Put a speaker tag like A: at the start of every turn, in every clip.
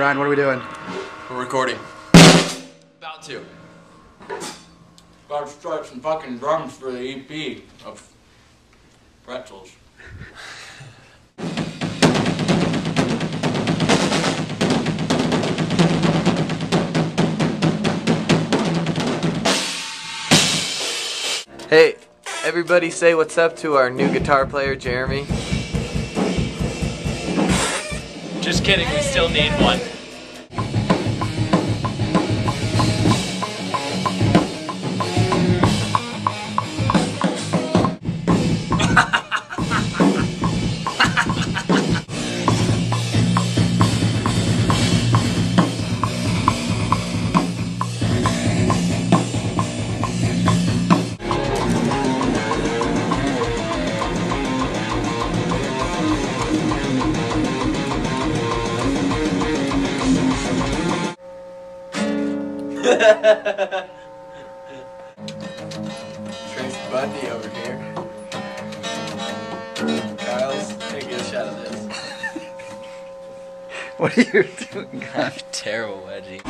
A: Ryan, what are we doing?
B: We're recording. About to. About to start some fucking drums for the EP of Pretzels.
C: Hey, everybody say what's up to our new guitar player, Jeremy.
D: Just kidding, we still need one.
C: Trace Bundy over here. Kyle's taking a shot of this.
A: What are you doing?
D: I'm terrible, Wedgie.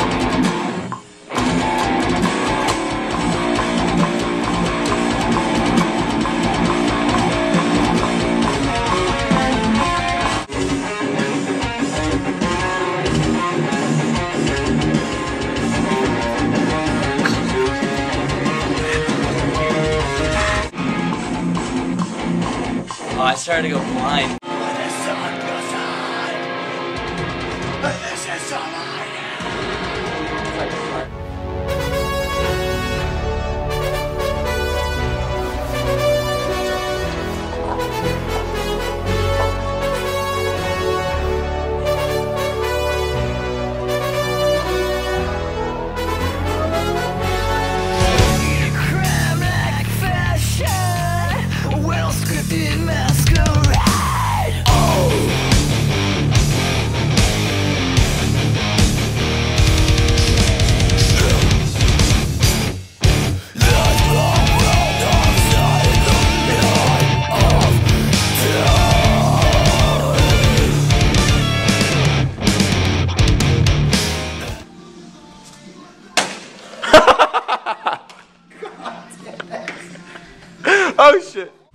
D: Oh, I started to go blind.
C: Oh shit!